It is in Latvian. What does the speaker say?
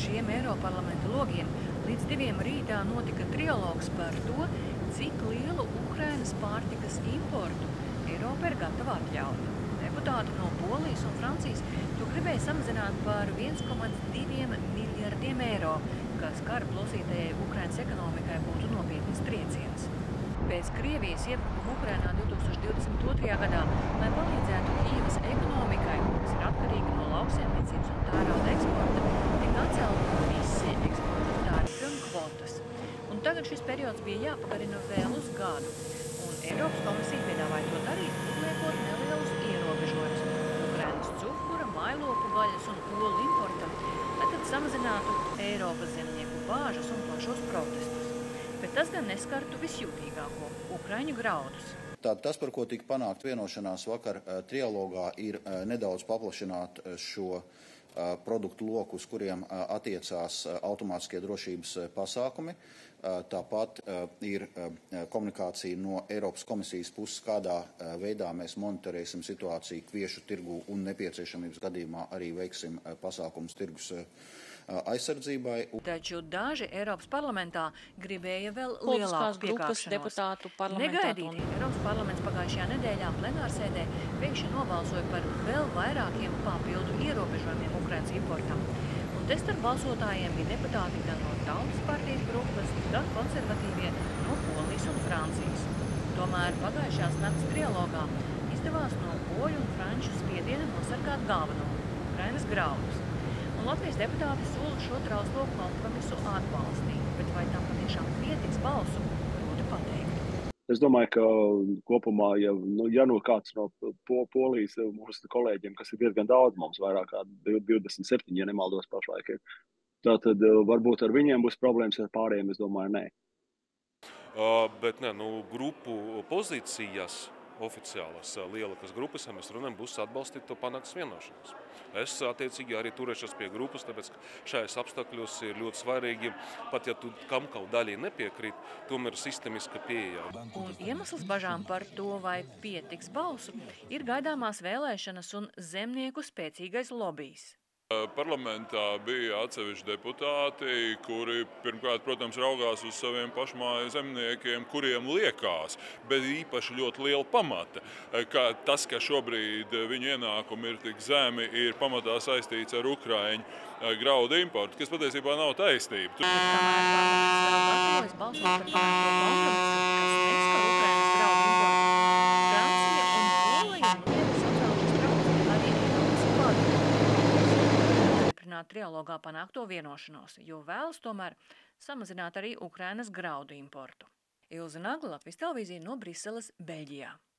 šiem Eiroparlamenta logiem līdz 2 rītā notika trialogs par to, cik lielu Ukrainas pārtikas importu Eiropa ir gatava atļaut. Deputāti no Polijas un Francijas to gribēja samazināt par 1,2 miljardiem eiro, kas kara plosītajai Ukrainas ekonomikai būtu nopietnas trieciens. Pēc Krievijas iebrukuma Ukrainā 2022. gadā, lai palīdzētu Kijevas ekonomikai, kas ir atkarīga no lauksaimniecības un tērauda eksporta, tika atcelti visi eksporta tarifi un kvotas. Un tagad šis periods bija jāpagarina vēl uz gadu, un Eiropas komisija piedāvāja to darīt, uzliekot nelielus ierobežojumus Ukrainas cukura, mailopu gaļas un olu importam, lai tad samazinātu Eiropas zemnieku bāžas un plašos protestus. Bet tas gan neskartu visjūtīgāko – ukraiņu graudus. Tātad tas, par ko tika panākt vienošanās vakar trialogā, ir nedaudz paplašināt šo produktu loku, uz kuriem attiecās automātiskie drošības pasākumi. Tāpat ir komunikācija no Eiropas komisijas puses, kādā veidā mēs monitorēsim situāciju kviešu tirgu un nepieciešamības gadījumā arī veiksim pasākumus tirgus aizsardzībai. Taču daži Eiropas parlamentā gribēja vēl lielāku piekāpšanos. Negaidīti Eiropas parlaments pagājušajā nedēļā plenārsēdē pēkšņi nobalsoja par vēl vairākiem papildu ierobežojumiem Ukrainas importam. Un te starp balsotājiem bija deputāti gan no Tautas partijas grupas, gan konservatīvie no Polijas un Francijas. Tomēr pagājušās nakts trialogā izdevās no poļu un franču spiediena nosargāt galveno – Ukrainas graudus. Un Latvijas deputāti sola šo trauslo kompromisu atbalstīt, bet vai tam patiešām pietiks balsu, grūti pateikt. Es domāju, ka kopumā, ja no kāds no Polijas mūsu kolēģiem, kas ir diezgan daudz, mums vairāk kā 27, ja nemaldos pašlaik ir, tātad varbūt ar viņiem būs problēmas, ar pārējiem, es domāju, nē. Bet grupu pozīcijas oficiālas lielākas grupas, ja mēs runājam, būs atbalstīt to panāktas vienošanos. Es attiecīgi arī turēšos pie grupas, tāpēc, ka šajās apstākļos ir ļoti svarīgi, pat ja tu kam kaut daļai nepiekrīt, tomēr sistemiska pieeja. Un iemesls bažām par to, vai pietiks balsu, ir gaidāmās vēlēšanas un zemnieku spēcīgais lobijs. Parlamentā bija atsevišķi deputāti, kuri pirmkārt, protams, raugās uz saviem pašmāju zemniekiem, kuriem liekas, bet īpaši ļoti liela pamata, ka tas, ka šobrīd viņu ienākumi ir tik zemi, ir pamatā saistīts ar ukraiņu graudu importu, kas patiesībā nav taisnība. Parlaments vēl gatavojas balsot par panākto kompromisu, kas neskar Ukrainas graudu importu. Francija un Polija lietas atvēlšas traucē arī Eiropas padomi trialogā panākto vienošanos, jo vēlas tomēr samazināt arī Ukrainas graudu importu. Ilze Nagla, Latvijas televīzija no Briseles, Beļģijā.